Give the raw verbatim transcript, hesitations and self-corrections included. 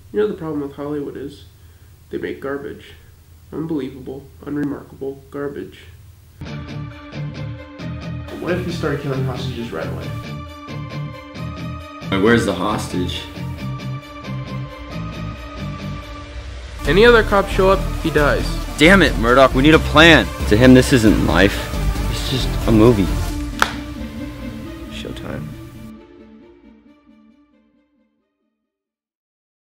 You know the problem with Hollywood is they make garbage. Unbelievable, unremarkable garbage. What if we started killing hostages right away? Where's the hostage? Any other cop show up, he dies. Damn it, Murdoch, we need a plan. To him, this isn't life. It's just a movie.